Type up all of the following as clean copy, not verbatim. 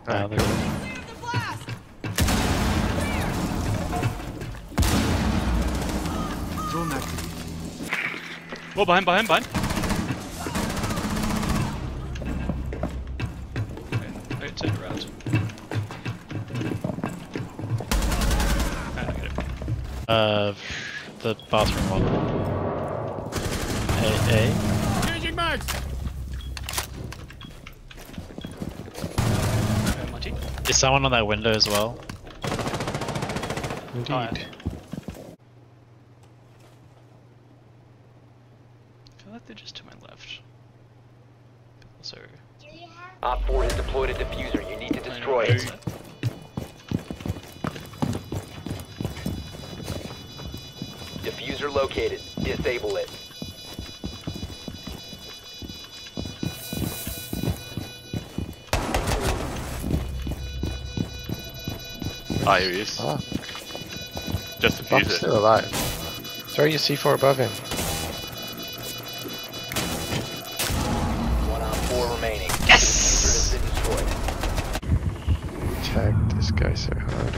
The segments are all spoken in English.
Alright, they're cool. Drone active. Oh, behind. Okay, turn around. I get it. The bathroom one. A. Changing mags! Monty. Is someone on that window as well? Indeed. I feel like they're just to my left. Also, Op 4 has deployed a diffuser. You need to destroy it. Diffuser located. Disable it. Ah, here he is. Ah, Just Bump's defuse it. still alive. Throw your C4 above him. One Op 4 remaining. Yes! The diffuser has been destroyed. Tagged this guy so hard.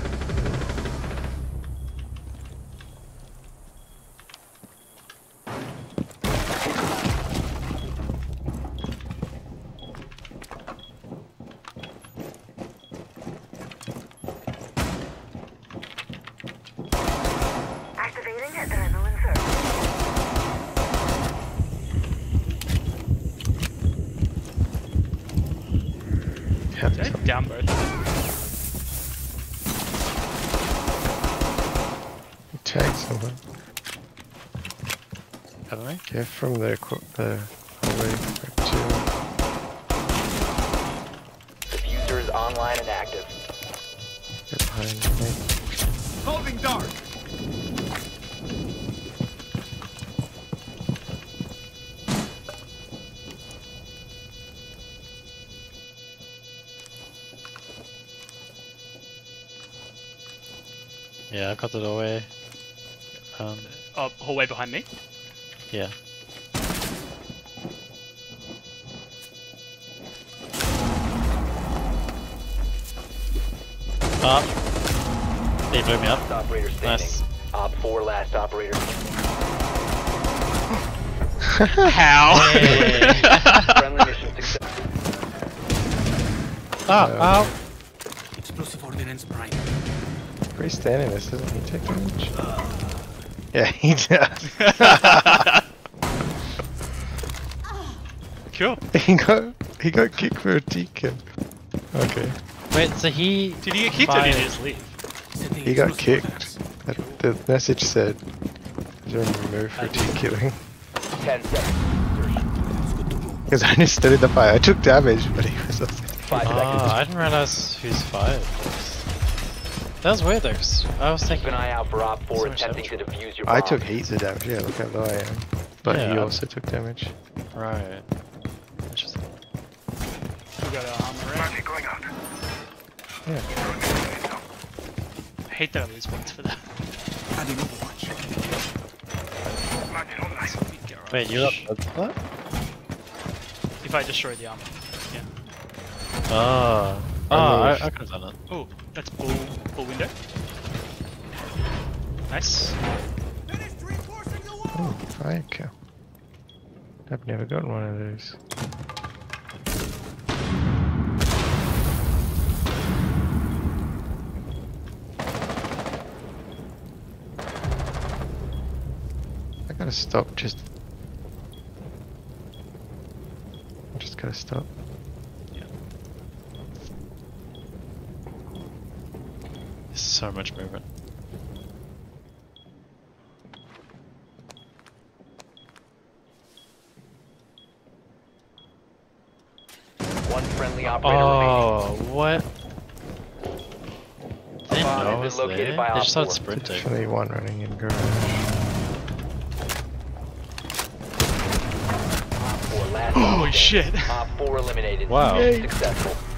Activating adrenaline surge. Yeah, did I down both? he tagged someone. Haven't we? Yeah, from the hallway back to... Diffuser is online and active. Get behind me. Holding dark! Yeah, I got the doorway. Oh, hallway behind me. Yeah. Up. He blew me up. Last operator standing. Nice. Op 4 last operator. How? Friendly mission success. Ow! Explosive ordnance prime. Where he's standing, this doesn't he take damage? Yeah, he does. Cool. he got kicked for a T-kill. Okay. Wait, so he... Did he get kicked or did he just leave? He got kicked. The message said, "Don't remove for T-killing." 10 seconds. Because I just stood in the fire. I took damage, but he was... 5 seconds. I didn't realize who's fired. That was weird though, 'cause I was Keep thinking... an eye out for Op 4 So attempting to defuse your bomb. I took heaps of damage, yeah, look how low I am. But he Yeah. also took damage. Right. Interesting. We got our armor right. Going out. Yeah. I hate that I lose points for that. Adding overwatch. Wait, you got what? If I destroy the armor. Yeah. Oh. Oh, I could have done it. Oh, that's bull window. Nice. Oh, fire kill. I've never gotten one of those. I gotta stop just... I just gotta stop. There's so much movement. One friendly operator remaining. Oh, what? They didn't Bomb know I has was been located there. by They Op just started 4. sprinting. Definitely one running in garage. Op 4 last Holy operator shit. standing. Op 4 eliminated. Wow. Mission successful.